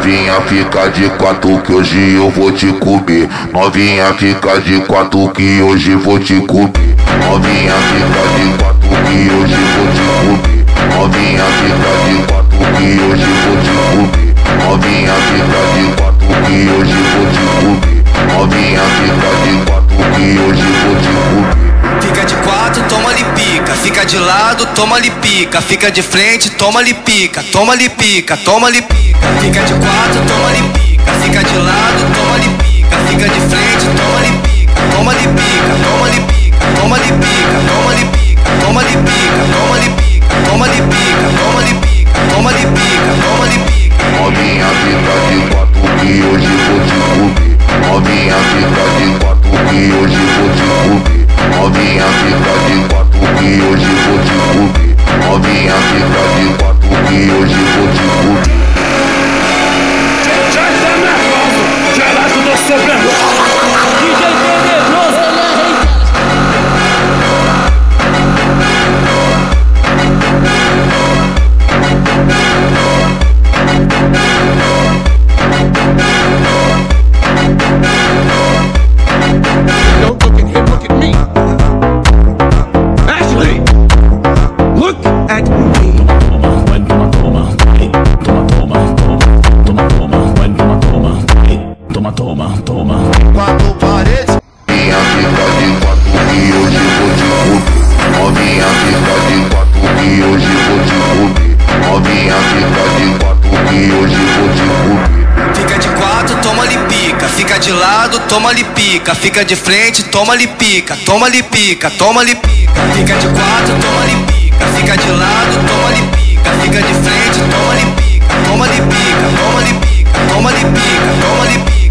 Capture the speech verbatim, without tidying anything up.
Novinha fica de quatro que hoje eu vou te comer. Novinha fica de quatro que hoje vou te comer. Novinha fica de quatro que hoje vou te comer. Novinha fica de quatro que hoje vou te comer. Novinha fica de quatro que hoje vou te comer. Novinha fica de quatro que hoje vou te comer. Fica de quatro, toma-lhe pica. Fica de lado, toma-lhe pica. Fica de frente, toma-lhe pica. Toma-lhe pica, toma-lhe pica. Fica de quatro, toma-lhe pica. Fica de lado, toma-lhe pica. Fica de frente, toma-lhe pica. Toma-lhe pica, toma-lhe pica. Toma-lhe pica, toma-lhe pica. Toma-lhe pica, toma-lhe pica. Toma-lhe pica, toma-lhe pica. Toma-lhe pica, toma-lhe pica. Novinha fica de quatro que hoje vou te comer. Novinha fica de quatro que hoje vou te comer. Novinha fica de quatro que hoje vou te comer. Novinha fica de quatro que hoje vou te comer. Já está nervoso, gelado do sobrano. D J Tenebroso. Don't look at him, look at me. Ashley, look at me. Toma, toma, toma. Quatro paredes. Novinha fica de quatro que hoje vou te comer. Novinha fica de quatro que hoje vou te comer. Novinha fica de quatro que hoje vou te comer. Fica de quatro, toma-lhe pica. Fica de lado, toma-lhe pica. Fica de frente, toma-lhe pica. Toma-lhe pica, toma-lhe pica. Fica de quatro, toma-lhe pica. Fica de lado, toma-lhe pica. Fica de frente, toma-lhe pica. Toma-lhe pica, toma-lhe pica. Toma-lhe pica, toma-lhe pica.